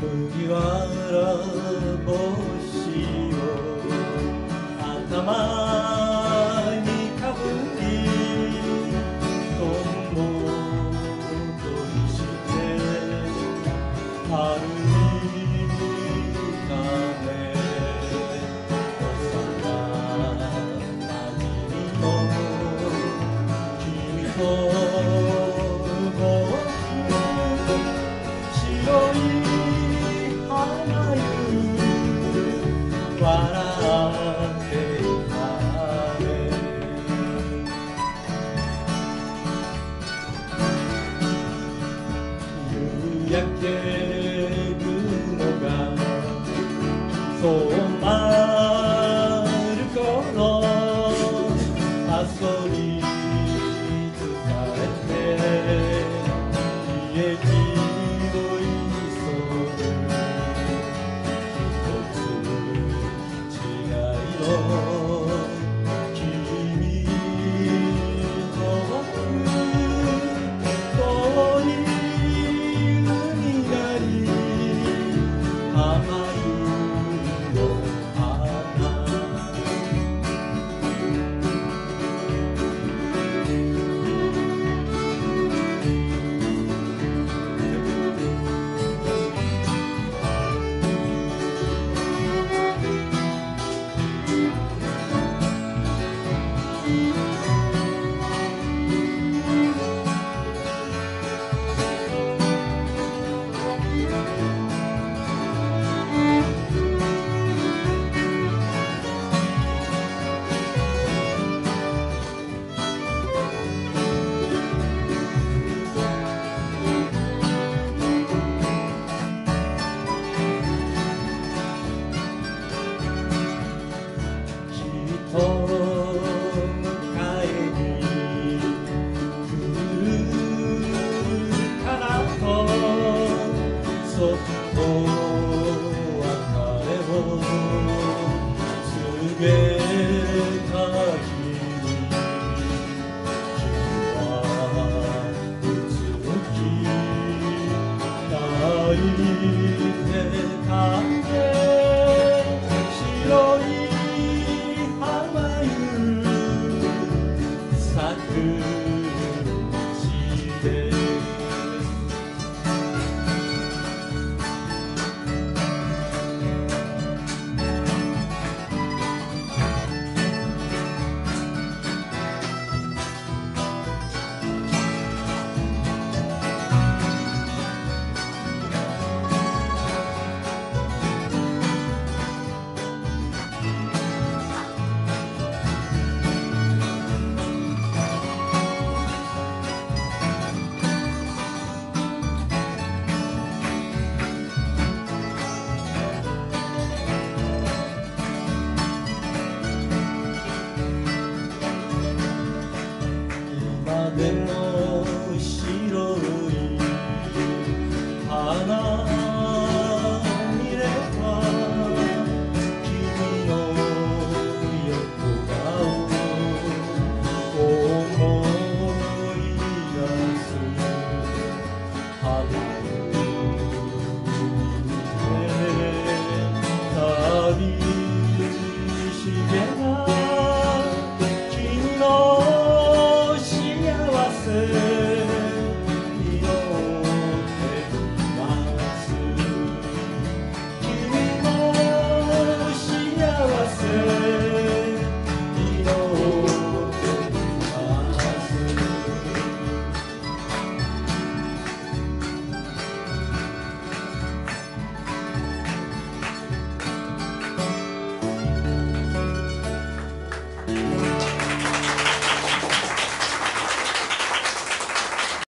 麦わら帽子を頭にかぶりとんぼとりして歩いたね幼なじみの君と白い花湯笑っていたね夕焼け雲が染まる頃遊び疲れて家路を急ぐ一つ違いの君と僕遠い海なり浜湯の花そっと別れを告げた日に君はうつむき泣いてたね白い浜湯咲く道ででも白い花見れば君の横顔思い出す春で寂しげな君の幸せ